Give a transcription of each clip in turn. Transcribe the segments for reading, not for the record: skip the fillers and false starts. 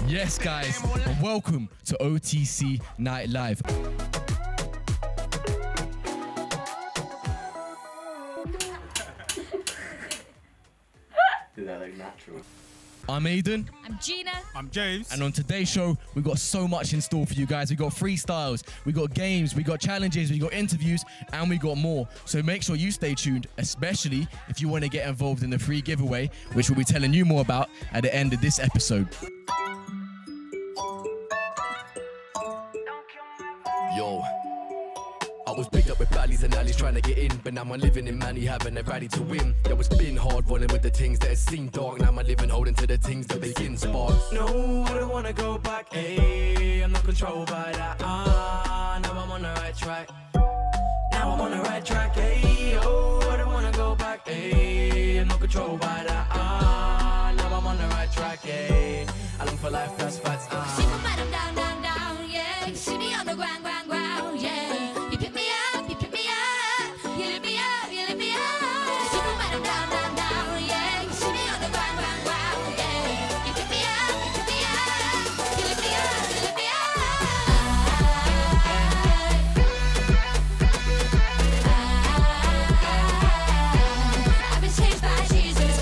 Yes, guys, and welcome to OTC Night Live. Do that like natural. I'm Aiden. I'm Gina. I'm James. And on today's show, we've got so much in store for you guys. We've got freestyles, we got games, we got challenges, we got interviews, and we got more. So make sure you stay tuned, especially if you want to get involved in the free giveaway, which we'll be telling you more about at the end of this episode. Yo, I was picked up with valleys and alleys trying to get in, but now I'm living in Manny, having a ready to win. Yo, it's been hard running with the things that seem dark. Now I'm living holding to the things that begin spark. No, I don't wanna go back. Ayy, I'm not controlled by that. Now I'm on the right track. Now I'm on the right track. Ayy, oh, I don't wanna go back. Ayy, I'm not controlled by that. Now I'm on the right track. Ayy, I long for life, that's facts. See my man, I'm down, down, down, yeah. You see me on the ground, ground, ground, yeah. You pick me up, you pick me up. You lift me up, you lift me up. See my man, I'm down, down, down, yeah. You see me on the ground, ground, ground, yeah. You pick me up, you pick me up. You lift me up, you lift me up. I've been changed by Jesus.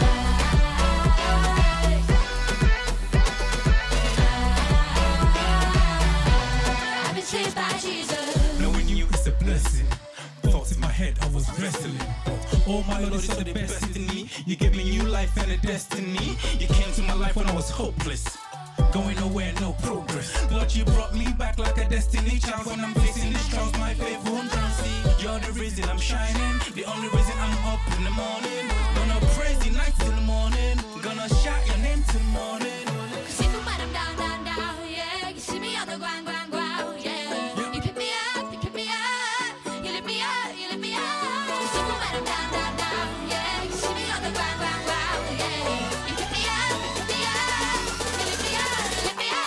I've been changed by Jesus. Knowing you is a blessing. Thoughts in my head, I was wrestling. All my Lord is so the best in me. You gave me new life and a destiny. You came to my life when I was hopeless. Going nowhere, no progress. Lord, you brought me back like a destiny child. When I'm facing these trials, my faith won't drown. See, you're the reason I'm shining. The only reason I'm up in the morning. Gonna praise the nights till the morning. Gonna shout your name till the morning. See my man, I'm down, down, down, yeah. You see me on the ground, ground, ground, yeah. You pick me up, you pick me up. You lift me up, you lift me up. See my man, I'm down, down, down, yeah. You see me on the ground, ground, ground, yeah. You pick me up, you pick me up. You lift me up, you lift me up.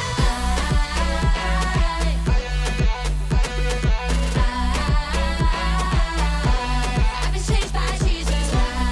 I've been changed by Jesus.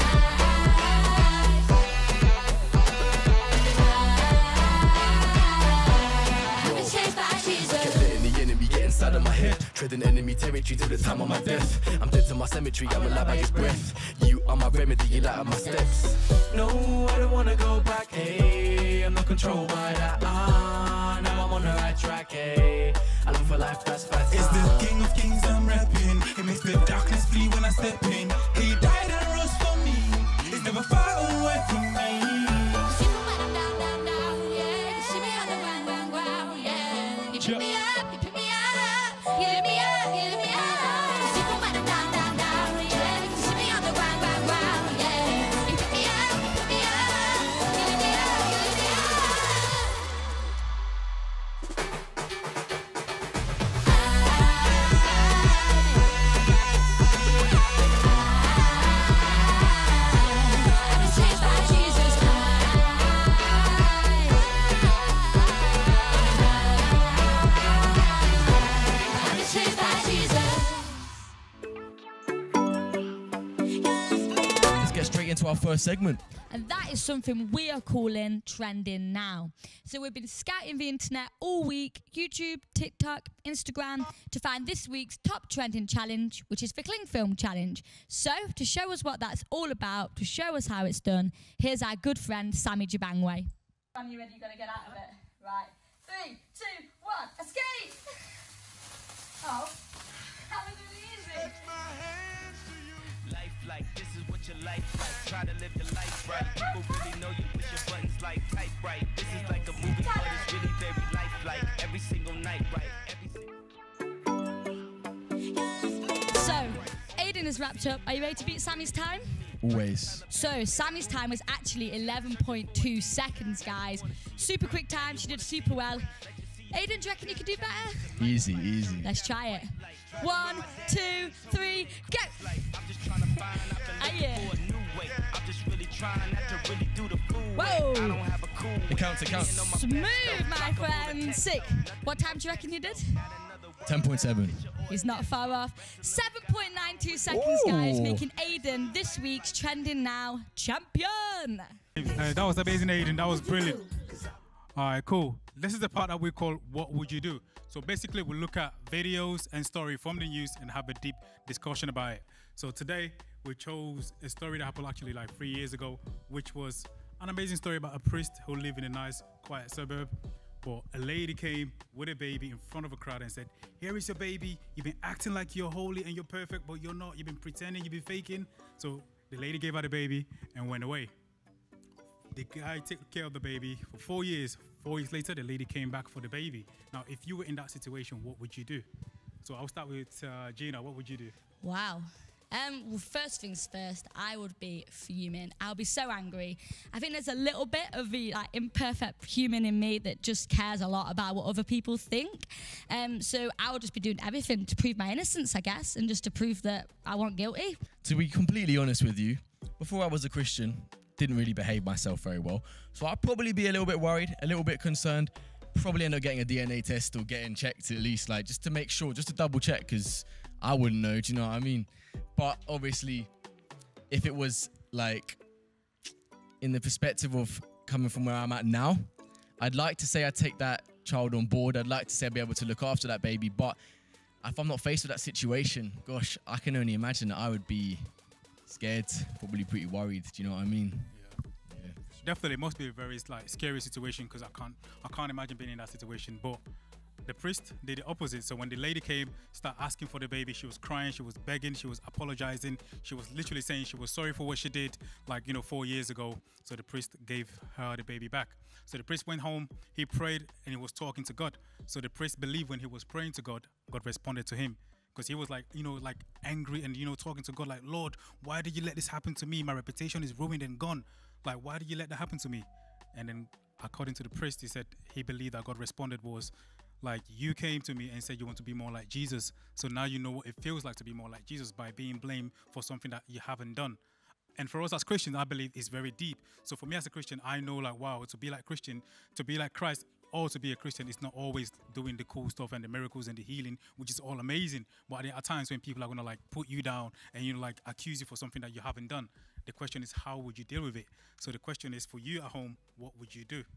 I've been changed by Jesus. Letting the enemy get inside of my head. Treading enemy territory till the time of my death. I'm dead to my cemetery, I'm alive by his breath. You are my remedy, you light up my steps. No, I don't wanna go back. Ayy, I'm not controlled by that. Now I'm on the right track. Ayy, I long for life, that's facts. It's the King of Kings I'm rapping. It makes the darkness flee when I step in. He died and rose for me. It's never far away from me. See my man, I'm down, down, down, yeah. You see me on the ground, ground, ground, yeah. You pick me up, you pick me up. You lift me up, you lift me up. See my man, I'm down, down, down, yeah. You see me on the ground, ground, ground, yeah. You pick me up, you pick me up. You lift me up, you lift me up. I've been changed by Jesus. I've been changed by Jesus. Let's get straight into our first segment. And that is something we are calling trending now. So we've been scouting the internet all week, YouTube, TikTok, Instagram, to find this week's top trending challenge, which is the Cling Film Challenge. So to show us what that's all about, to show us how it's done, here's our good friend, Sammy Jabangwe. Are you ready? You're going to get out of it. Right. 3, 2, 1, escape! Oh, that was really easy. Life like this is what your life like. Try to live your life right. People really know you push your buttons like type right. This is like a movie, but it's really very lifelike. Every single night, right? So, Aiden is wrapped up. Are you ready to beat Sammy's time? Always. So, Sammy's time was actually 11.2 seconds, guys. Super quick time. She did super well. Aiden, do you reckon you could do better? Easy, easy. Let's try it. 1, 2, 3, go! Yeah. Whoa! It counts, it counts. Smooth, my friend. Sick. What time do you reckon you did? 10.7. He's not far off. 7.92 seconds, guys, making Aiden this week's Trending Now champion. That was amazing, Aiden. That was brilliant. All right, cool. This is the part that we call What Would You Do? So basically, we look at videos and story from the news and have a deep discussion about it. So today, we chose a story that happened actually like 3 years ago, which was an amazing story about a priest who lived in a nice, quiet suburb. But a lady came with a baby in front of a crowd and said, "Here is your baby. You've been acting like you're holy and you're perfect, but you're not. You've been pretending, you've been faking." So the lady gave her the baby and went away. The guy took care of the baby for 4 years. 4 years later, the lady came back for the baby. Now, if you were in that situation, what would you do? So I'll start with Gina. What would you do? Wow. Well, first things first, I would be fuming. I'll be so angry. I think there's a little bit of the like imperfect human in me that just cares a lot about what other people think. So I would just be doing everything to prove my innocence, I guess, and just to prove that I wasn't guilty. To be completely honest with you, before I was a Christian, didn't really behave myself very well. So I'd probably be a little bit worried, a little bit concerned, probably end up getting a DNA test or getting checked at least, like just to make sure, just to double check, because I wouldn't know, do you know what I mean? But obviously, if it was like in the perspective of coming from where I'm at now, I'd like to say I'd take that child on board. I'd like to say I'd be able to look after that baby. But if I'm not faced with that situation, gosh, I can only imagine that I would be scared, probably pretty worried. Do you know what I mean? Yeah. Definitely, it must be a very like scary situation because I can't imagine being in that situation. But the priest did the opposite. So when the lady came, started asking for the baby, she was crying, she was begging, she was apologizing, she was literally saying she was sorry for what she did, 4 years ago. So the priest gave her the baby back. So the priest went home, he prayed, and he was talking to God. So the priest believed when he was praying to God, God responded to him. Because he was angry and, talking to God like, "Lord, why did you let this happen to me? My reputation is ruined and gone. Like, why did you let that happen to me?" And then according to the priest, he said he believed that God responded was, like, you came to me and said you want to be more like Jesus. So now you know what it feels like to be more like Jesus by being blamed for something that you haven't done. And for us as Christians, I believe it's very deep. So for me as a Christian, I know wow, to be like Christian, to be like Christ, or to be a Christian, it's not always doing the cool stuff and the miracles and the healing, which is all amazing. But there are times when people are going to put you down and accuse you for something that you haven't done. The question is, how would you deal with it? So the question is, for you at home, what would you do?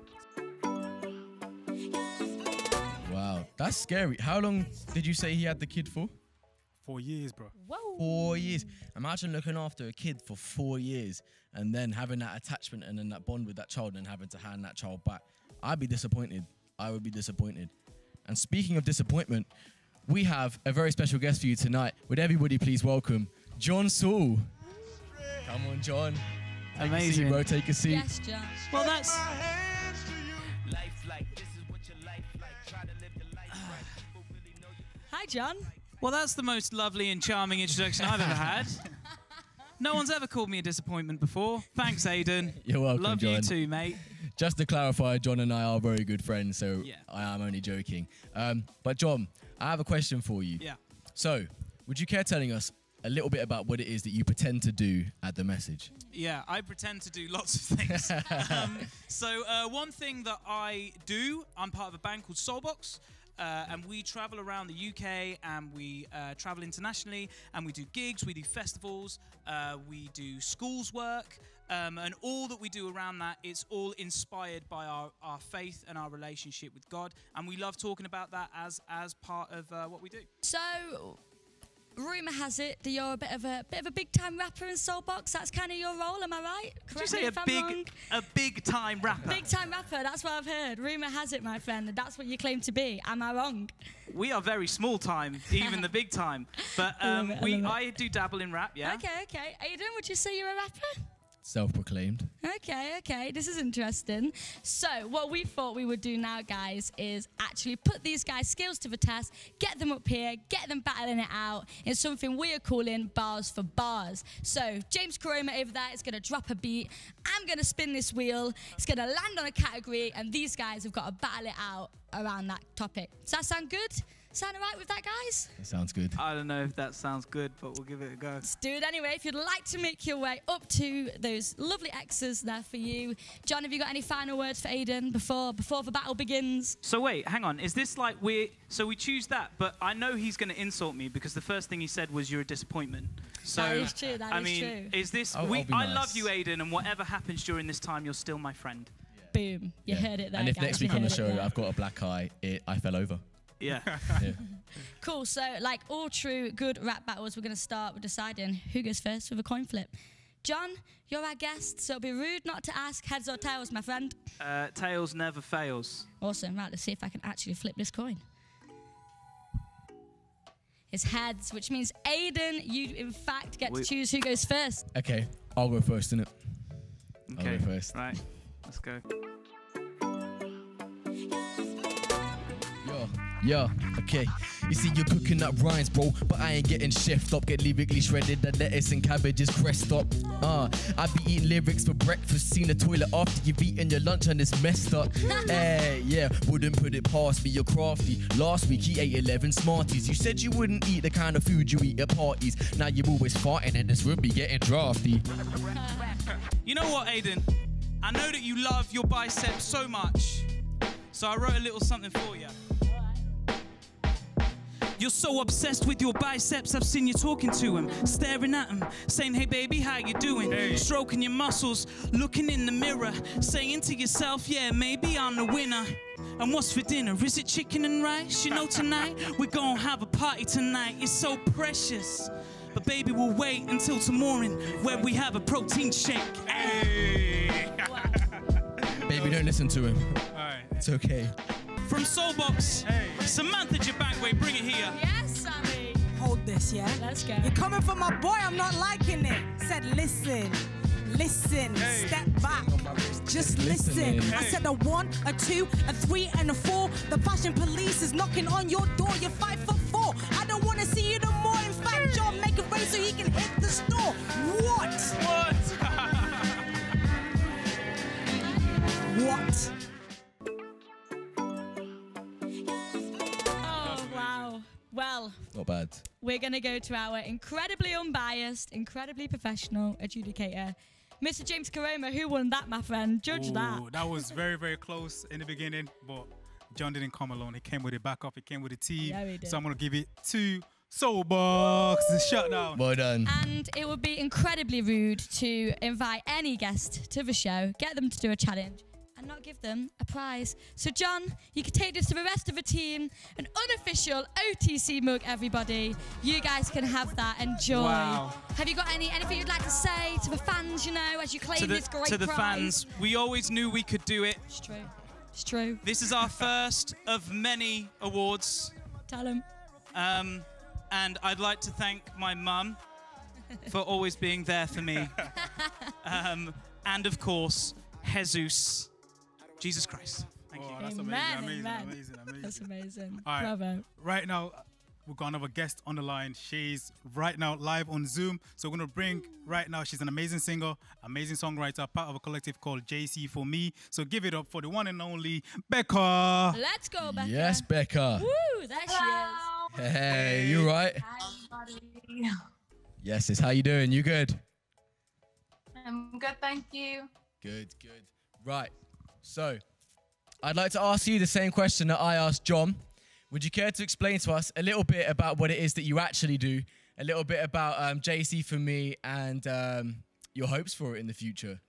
Wow, that's scary. How long did you say he had the kid for? 4 years, bro. Whoa. 4 years. Imagine looking after a kid for 4 years and then having that attachment and then that bond with that child and having to hand that child back. I'd be disappointed. I would be disappointed. And speaking of disappointment, we have a very special guest for you tonight. Would everybody please welcome John Saul? Come on, John. Take Amazing. a seat, bro. Take a seat. Yes, John. Well, that's... Life like this is what your life like. Try to live your life right. People really know you. Hi, John. Well, that's the most lovely and charming introduction I've ever had. No one's ever called me a disappointment before. Thanks, Aidan. You're welcome, Love John. you too, mate. Just to clarify, John and I are very good friends, so Yeah. I am only joking. But John, I have a question for you. Yeah. So, would you care telling us a little bit about what it is that you pretend to do at the message? Yeah, I pretend to do lots of things. So one thing that I do, I'm part of a band called Soulbox. And we travel around the UK and we travel internationally and we do gigs, we do festivals, we do schools work, and all that we do around that, it's all inspired by our faith and our relationship with God. And we love talking about that as part of what we do. So, rumour has it that you're a bit of a big time rapper in Soulbox. That's kind of your role, am I right? Did you say a big time rapper? Big time rapper, that's what I've heard. Rumour has it, my friend, that that's what you claim to be. Am I wrong? We are very small time, even the big time. But I do dabble in rap, yeah. Okay. Aidan, would you say you're a rapper? Self-proclaimed. Okay, this is interesting. So what we thought we would do now, guys, is actually put these guys' skills to the test, get them up here, get them battling it out in something we are calling bars for bars. So James Karoma over there is going to drop a beat. I'm going to spin this wheel. It's going to land on a category, and these guys have got to battle it out around that topic. Does that sound good? Sound all right with that, guys? That sounds good. I don't know if that sounds good, but we'll give it a go. Let's do it anyway. If you'd like to make your way up to those lovely X's there for you. John, have you got any final words for Aidan before the battle begins? So wait, hang on. Is this like we choose that, but I know he's going to insult me because the first thing he said was you're a disappointment. So That is true, is this I'll be I nice. love you, Aidan, and whatever happens during this time, you're still my friend. Boom. You heard it there, And if guys. next You week on the heard it show there. I've got a black eye, I fell over. Yeah. Yeah. Cool. So, like all true good rap battles, we're going to start with deciding who goes first with a coin flip. John, you're our guest, so it'd be rude not to ask heads or tails, my friend. Tails never fails. Awesome. Right, let's see if I can actually flip this coin. It's heads, which means Aiden, you in fact get to choose who goes first. Okay, I'll go first, innit? Okay. I'll go first. Right. Let's go. Yeah, okay. You see, you're cooking up rhymes, bro, but I ain't getting chefed up. Get lyrically shredded, the lettuce and cabbage is cressed up. I be eating lyrics for breakfast, seen the toilet after you've eaten your lunch and it's messed up. Hey, yeah, wouldn't put it past me, you're crafty. Last week he ate 11 Smarties. You said you wouldn't eat the kind of food you eat at parties. Now you're always farting and this room be getting drafty. You know what, Aiden? I know that you love your biceps so much, so I wrote a little something for you. You're so obsessed with your biceps, I've seen you talking to him, staring at him, saying, hey baby, how you doing? Hey. Stroking your muscles, looking in the mirror, saying to yourself, yeah, maybe I'm the winner. And what's for dinner? Is it chicken and rice? You know, tonight, we're gonna have a party tonight. It's so precious. But baby, we'll wait until tomorrow where we have a protein shake. Hey. Baby, don't listen to him. All right. It's okay. From Soulbox, Samantha Jabangwe, bring it here. Yes, Sammy. Hold this, yeah? Let's go. You're coming for my boy, I'm not liking it. Said listen, step back, just listen. I said a 1, a 2, a 3, and a 4. The fashion police is knocking on your door, you're 5'4". I don't wanna see you no more. In fact, John, make a race so he can hit the store. What? What? Well, not bad. We're going to go to our incredibly unbiased, incredibly professional adjudicator, Mr. James Karoma. Who won that, my friend? Judge that. That was very, very close in the beginning, but John didn't come alone. He came with a backup. He came with a team. Yeah, he did. So I'm going to give it to Soulbox. Shut down. Well done. And it would be incredibly rude to invite any guest to the show, get them to do a challenge, and not give them a prize. So, John, you can take this to the rest of the team. An unofficial OTC mug, everybody. You guys can have that. Enjoy. Wow. Have you got anything you'd like to say to the fans, you know, as you claim this great prize? To the fans, we always knew we could do it. It's true. It's true. This is our first of many awards. Tell them. And I'd like to thank my mum for always being there for me. And, of course, Jesus. Jesus Christ. Thank you. That's Amen. amazing. That's amazing. All right. Bravo. Right now, we've got another guest on the line. She's right now live on Zoom. So we're going to bring right now, she's an amazing singer, amazing songwriter, part of a collective called JC For Me. So give it up for the one and only Becca. Let's go, Becca. Yes, Becca. Woo, there she is. Hey, you right? Hi, everybody. Yes, sis. How you doing? You good? I'm good, thank you. Good. Right. So, I'd like to ask you the same question that I asked John. Would you care to explain to us a little bit about what it is that you actually do, a little bit about JC For Me and your hopes for it in the future?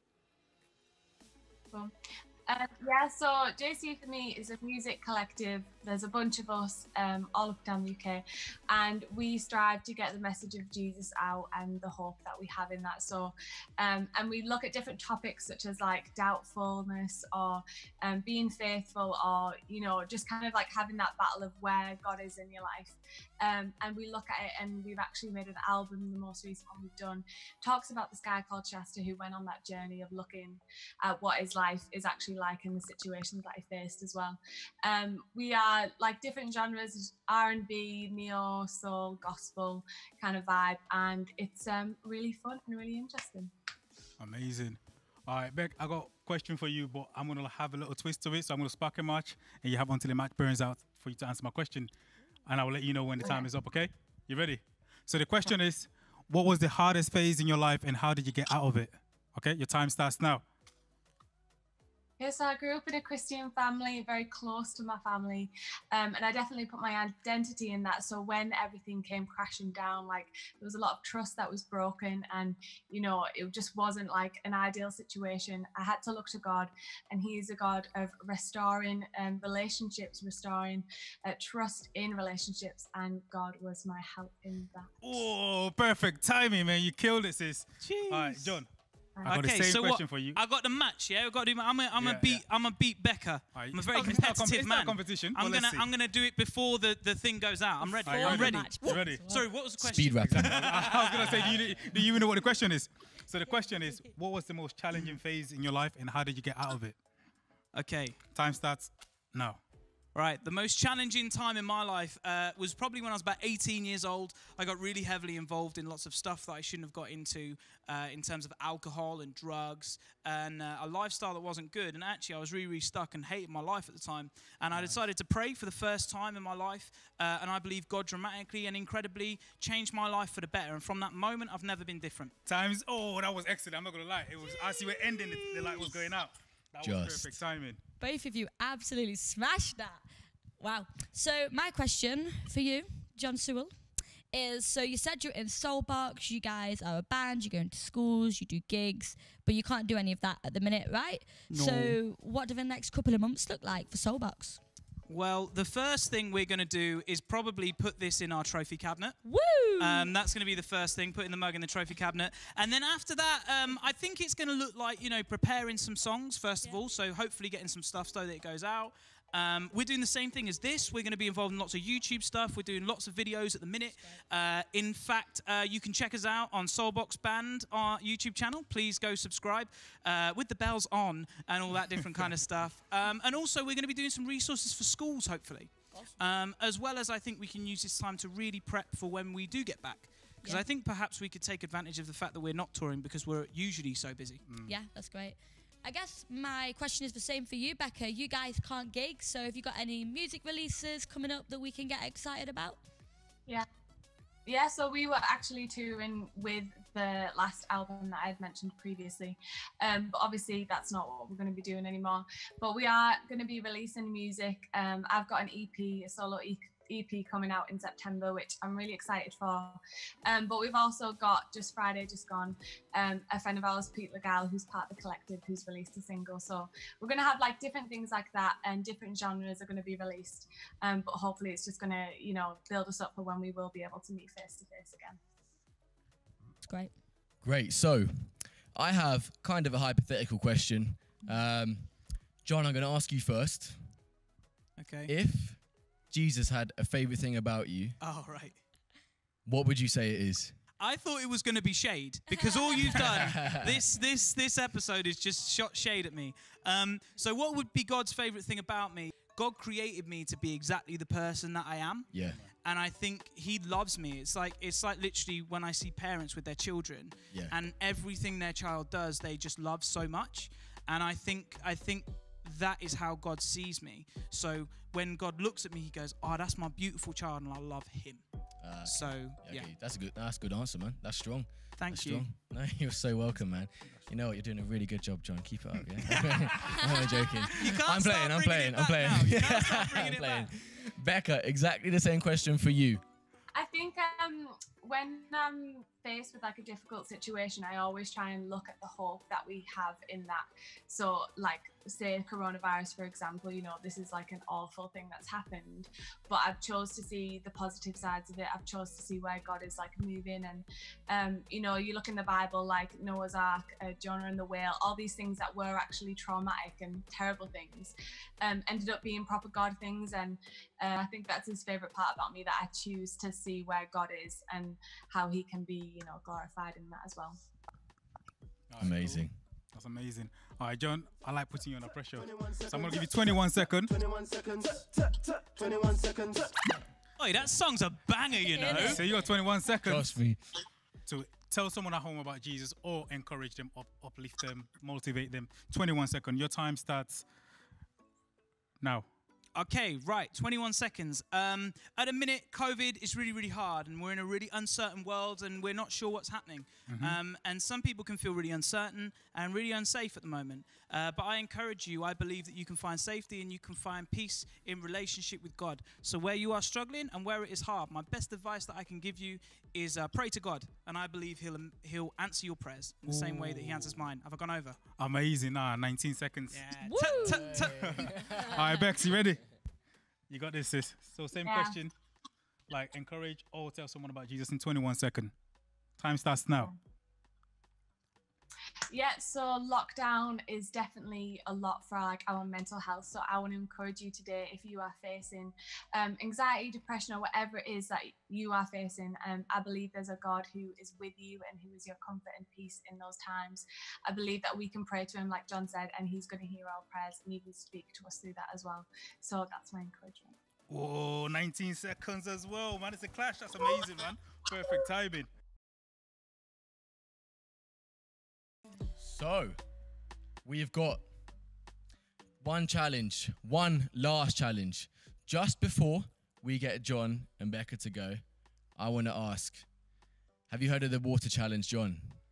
Cool. So JC For Me is a music collective. There's a bunch of us all up down the UK, and we strive to get the message of Jesus out and the hope that we have in that. So, and we look at different topics such as like doubtfulness or being faithful, or just kind of like having that battle of where God is in your life. And we look at it, and we've actually made an album. The most recent one we've done talks about this guy called Chester who went on that journey of looking at what his life is actually like and the situations that he faced as well. We are like different genres, R&B, neo, soul, gospel kind of vibe, and it's really fun and really interesting. Amazing. All right, Beck, I got a question for you, but I'm going to have a little twist to it. So I'm going to spark a match, and you have until the match burns out for you to answer my question. And I will let you know when the time is up, okay? You ready? So the question is, what was the hardest phase in your life, and how did you get out of it? Okay, your time starts now. Yeah, so I grew up in a Christian family, very close to my family, and I definitely put my identity in that. So when everything came crashing down, like there was a lot of trust that was broken, and you know, it just wasn't like an ideal situation. I had to look to God, and He's a God of restoring relationships, restoring trust in relationships, and God was my help in that. Oh, perfect timing, man! You killed it, sis. Jeez. All right, John. I got the same so question what, for you. I got the match. Yeah, I got to do. I'm gonna beat Becca. Right, I'm a very it's not competitive it's man. not competition. I'm but let's see. gonna do it before the thing goes out. I'm ready. Right, I'm ready. You ready? Sorry, what was the question? Speed rapping. I was gonna say, do you even know what the question is? So the question is, what was the most challenging phase in your life, and how did you get out of it? Okay. Time starts now. Right, the most challenging time in my life was probably when I was about 18 years old. I got really heavily involved in lots of stuff that I shouldn't have got into in terms of alcohol and drugs and a lifestyle that wasn't good. And actually, I was really, really stuck and hated my life at the time. And I decided to pray for the first time in my life. And I believe God dramatically and incredibly changed my life for the better. And from that moment, I've never been different. Oh, that was excellent. I'm not going to lie. It was, as you were ending, the light was going out. That was perfect timing. Both of you absolutely smashed that. Wow. So my question for you, John Sewell, is so you said you're in Soulbox, you guys are a band, you go into schools, you do gigs, but you can't do any of that at the minute, right? No. So what do the next couple of months look like for Soulbox? Well, the first thing we're going to do is probably put this in our trophy cabinet. Woo! That's going to be the first thing, putting the mug in the trophy cabinet. And then after that, I think it's going to look like, you know, preparing some songs, first of all. So hopefully getting some stuff so that it goes out. We're doing the same thing as this. We're going to be involved in lots of YouTube stuff. We're doing lots of videos at the minute. In fact, you can check us out on Soulbox Band, our YouTube channel. Please go subscribe with the bells on and all that different kind of stuff. And also, we're going to be doing some resources for schools, hopefully. Awesome. As well as I think we can use this time to really prep for when we do get back. Because I think perhaps we could take advantage of the fact that we're not touring because we're usually so busy. Yeah, that's great. I guess my question is the same for you, Becca. You guys can't gig, so have you got any music releases coming up that we can get excited about? Yeah, so we were actually touring with the last album that I had mentioned previously. But obviously that's not what we're going to be doing anymore. But we are going to be releasing music. I've got an EP, a solo EP coming out in September, which I'm really excited for. But we've also got, just Friday, just gone, a friend of ours, Pete Legal, who's part of the collective, who's released a single. So we're going to have like different things like that, and different genres are going to be released. But hopefully it's just going to, you know, build us up for when we will be able to meet face to face again. It's great. Great. So I have kind of a hypothetical question. John, I'm going to ask you first. Okay. If Jesus had a favorite thing about you, Oh, right. what would you say it is? I thought it was going to be shade because all you've done this episode is just shot shade at me. So what would be God's favorite thing about me? God created me to be exactly the person that I am. Yeah. And I think He loves me. It's like literally when I see parents with their children, Yeah. and everything their child does, they just love so much. And I think that is how God sees me. So when God looks at me, He goes, "Oh, that's my beautiful child, and I love him." So yeah. Okay. That's a good answer, man. That's strong. Thank you. Strong. No, you're so welcome, man. You know what? You're doing a really good job, John. Keep it up, yeah? I'm joking. You can't I'm playing. start I'm playing. bringing I'm it playing. back now. You can't start bringing I'm it playing. back. Becca, exactly the same question for you. I think when I'm faced with like a difficult situation, I always try and look at the hope that we have in that. So like say coronavirus, for example, you know, this is like an awful thing that's happened, but I've chose to see the positive sides of it. I've chose to see where God is like moving, and you know, you look in the Bible, like Noah's Ark, Jonah and the whale, all these things that were actually traumatic and terrible things ended up being proper God things. And I think that's his favorite part about me, that I choose to see where God is and how he can be, you know, glorified in that as well. Amazing. That's amazing. All right, John, I like putting you under pressure. So I'm going to give you 21 seconds. 21 seconds. Oi, that song's a banger, you know. So you got 21 seconds Trust me. to tell someone at home about Jesus or encourage them, uplift them, motivate them. 21 seconds. Your time starts now. Okay, right, 21 seconds. At the minute, COVID is really, really hard, and we're in a really uncertain world, and we're not sure what's happening. And some people can feel really uncertain and really unsafe at the moment. But I encourage you, I believe that you can find safety and you can find peace in relationship with God. So where you are struggling and where it is hard, my best advice that I can give you is pray to God. And I believe he'll answer your prayers in the same way that he answers mine. Have I gone over? Amazing. 19 seconds. Yeah. All right, Bex, you ready? You got this, sis. So same question. Like, encourage or tell someone about Jesus in 21 seconds. Time starts now. Yeah, so lockdown is definitely a lot for like our mental health. So I want to encourage you today, if you are facing anxiety, depression, or whatever it is that you are facing, I believe there's a God who is with you and who is your comfort and peace in those times. I believe that we can pray to him, like John said, and he's going to hear our prayers and he will speak to us through that as well. So that's my encouragement. Whoa, 19 seconds as well, man. It's a clash. That's amazing, man. Perfect timing. So, we've got one challenge, one last challenge. Just before we get John and Becca to go, I want to ask, have you heard of the water challenge, John?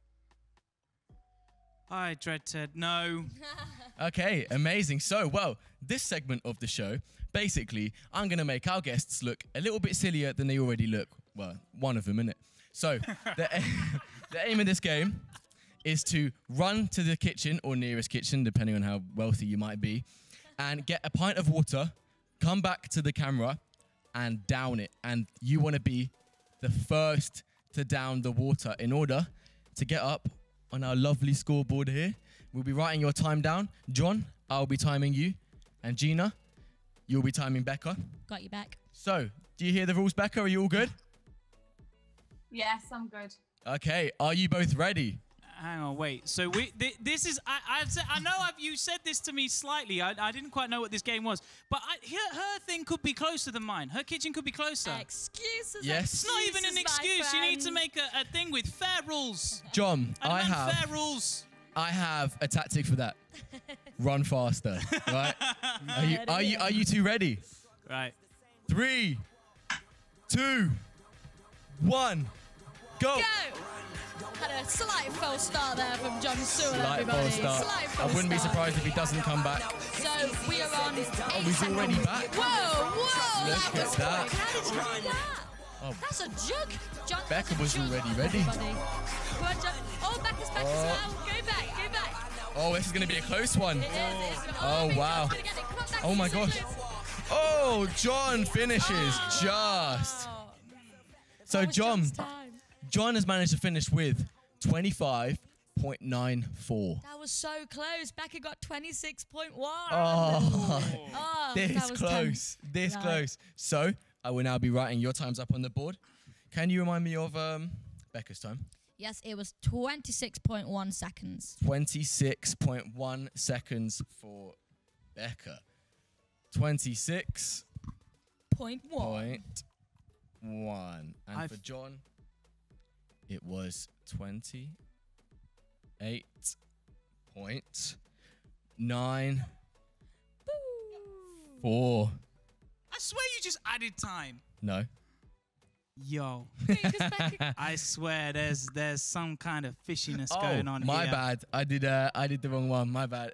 Hi, Dread Ted. No. Okay, amazing. So, well, this segment of the show, basically, I'm going to make our guests look a little bit sillier than they already look. Well, one of them, innit? So, the aim of this game is to run to the kitchen or nearest kitchen, depending on how wealthy you might be, and get a pint of water, come back to the camera, and down it. And you want to be the first to down the water. In order to get up on our lovely scoreboard here, we'll be writing your time down. John, I'll be timing you. And Gina, you'll be timing Becca. Got you back. So, do you hear the rules, Becca? Are you all good? Yes, I'm good. Okay, are you both ready? Hang on, wait. So this is. I know you said this to me slightly. I didn't quite know what this game was, but her thing could be closer than mine. Her kitchen could be closer. Excuses. Yes. It's not even an excuse. You need to make a thing with fair rules. John, I have fair rules. I have a tactic for that. Run faster, right? Are you two ready? Right. 3, 2, 1, go. Go! Had a slight false start there from John Sewell, Slight everybody. false start. Slight I false wouldn't be start. surprised if he doesn't come back. So we are on 8 he's seconds. already back. Whoa! Look That was at that. quick. How did you do that? Oh. That's a jug. John, Becca that's a was jug, already ready. everybody. Come on, John. Oh, Becca's back as well. Go back, go back. Oh, this is going to be a close one. It is. Oh, big wow. John's gonna get it. Come on, Becca, Oh, my use gosh. it. Oh, John finishes just. Oh. So, That was John, John's time. John has managed to finish with 25.94. That was so close. Becca got 26.1. Oh, Oh, this that was close. This Right. close. So, I will now be writing your times up on the board. Can you remind me of Becca's time? Yes, it was 26.1 seconds. 26.1 seconds for Becca. 26.1. Point one. And for John, it was 28.94. I swear you just added time. No. Yo. Because Becca I swear there's some kind of fishiness going on my here. bad. I did the wrong one. My bad.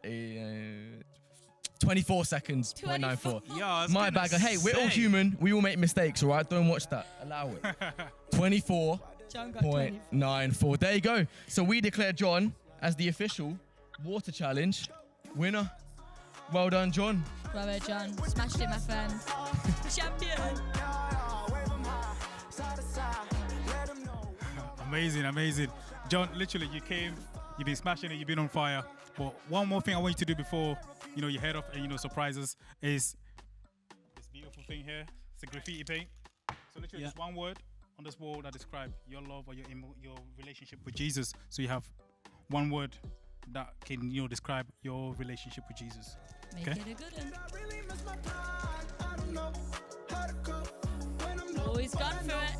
24 seconds. 0.94. Yo, I was My gonna bad. Hey, we're all say. human. We all make mistakes, all right? Don't watch that. Allow it. 24.94. John got 20. There you go. So we declare John as the official water challenge winner. Well done, John. Bravo, John. Smashed it, my friend. Champion. Amazing, amazing. John, literally, you came, you've been smashing it, you've been on fire. But one more thing I want you to do before, you head off and, surprise us is this beautiful thing here. It's a graffiti paint. So literally just one word on this wall that describes your love or your relationship with Jesus. So you have one word that can, describe your relationship with Jesus. Make Okay. it a good one. Always gone for it.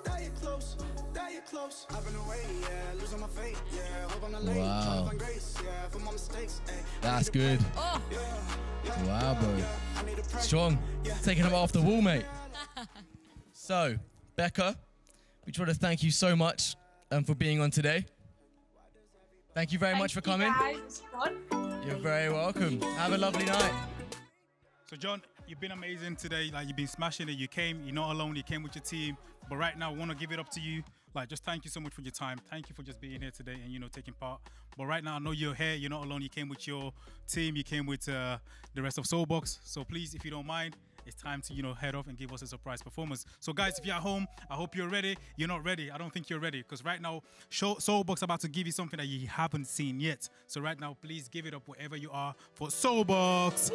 Wow. That's good. Oh, Wow, bro. Strong. Taking him off the wall, mate. So, Becca, we just want to thank you so much for being on today. Thank you very much for coming. Guys, it's fun. You're very welcome. Have a lovely night. So, John, you've been amazing today. Like, you've been smashing it. You came, you're not alone. You came with your team. But right now, I want to give it up to you. Like, just thank you so much for your time. Thank you for just being here today and, you know, taking part. But right now, I know you're here. You're not alone. You came with your team. You came with the rest of Soulbox. So please, if you don't mind, it's time to, you know, head off and give us a surprise performance. So guys, if you're at home, I hope you're ready. You're not ready. I don't think you're ready, because right now, Soulbox about to give you something that you haven't seen yet. So right now, please give it up wherever you are for Soulbox.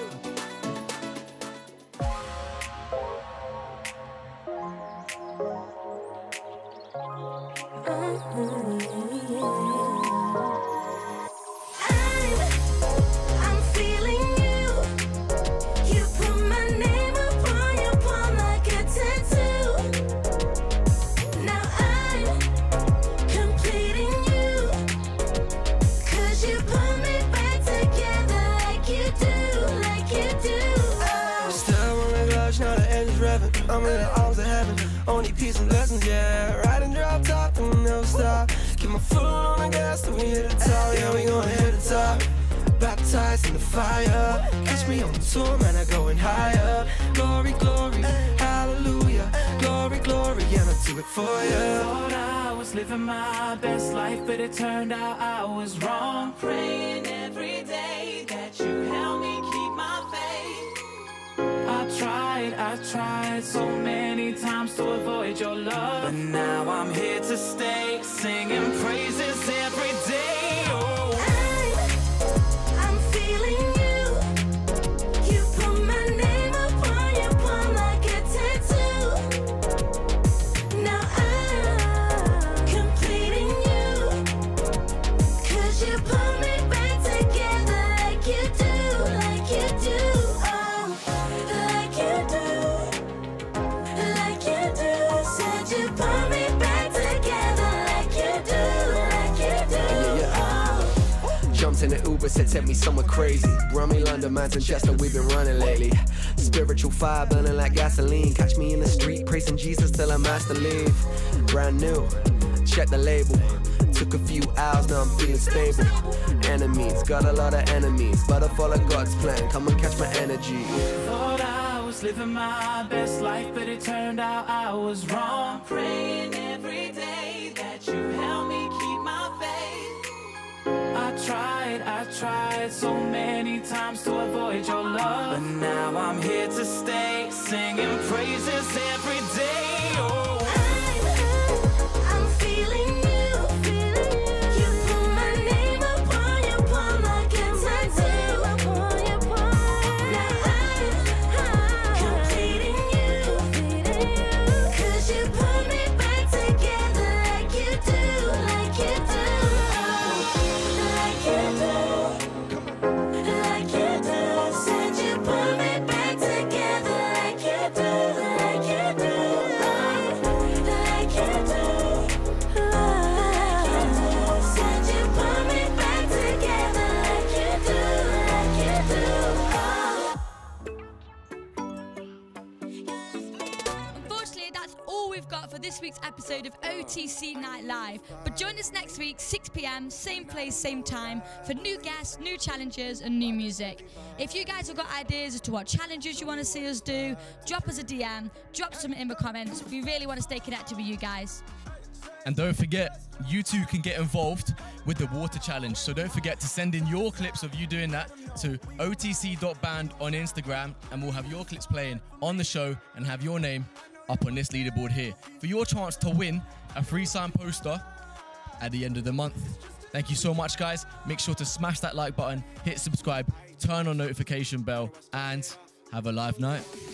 I'm feeling you. You put my name upon your palm like a tattoo. Now I'm completing you, 'cause you put me back together like you do. Still on the gloves, now the engine's revving. I'm in the arms of heaven. Only peace and blessings, yeah. Riding drop top, and we'll never stop. Keep my foot on the gas till we hit the top. Yeah, we gonna hit the top. Baptized in the fire. Catch me on the tour, man, I'm going higher. Glory, glory, hallelujah. Glory, glory, and I'll do it for you. Thought I was living my best life, but it turned out I was wrong. Praying every day that you help me keep my faith. I tried so many times to avoid your love, but now I'm here to stay, singing praises every day. Oh, I'm feeling you. You put my name upon your palm like a tattoo. Now I'm completing you, 'cause you put me back together like you do. Said you put me back together like you do. Jumped in the Uber, said take me somewhere crazy. Rummy, London, Manchester, we've been running lately. Spiritual fire burning like gasoline. Catch me in the street, praising Jesus till I'm asked to leave. Brand new, check the label. Took a few hours, now I'm feeling stable. Enemies, got a lot of enemies, but I follow God's plan, come and catch my energy. thought I was living my best life, but it turned out I was wrong. Praying every day that you help me keep my faith. I tried so many times to avoid your love, but now I'm here to stay, singing praises every day. Oh, I'm feeling you. You put my name upon your palm like a tattoo. Now I'm completing you, 'cause you put me back together like you do. Like you do. Said you put me back together like you do. Said you put me back together like you do. Unfortunately, that's all we've got for this week's episode of OTC Night Live. But join us next week, 6 p.m, same place, same time, for new guests, new challenges, and new music. If you guys have got ideas as to what challenges you want to see us do, drop us a DM, drop some in the comments. We really want to stay connected with you guys. And don't forget, you too can get involved with the water challenge. So don't forget to send in your clips of you doing that to otc.band on Instagram, and we'll have your clips playing on the show and have your name up on this leaderboard here for your chance to win a free signed poster at the end of the month. Thank you so much, guys. Make sure to smash that like button, hit subscribe, turn on notification bell, and have a live night.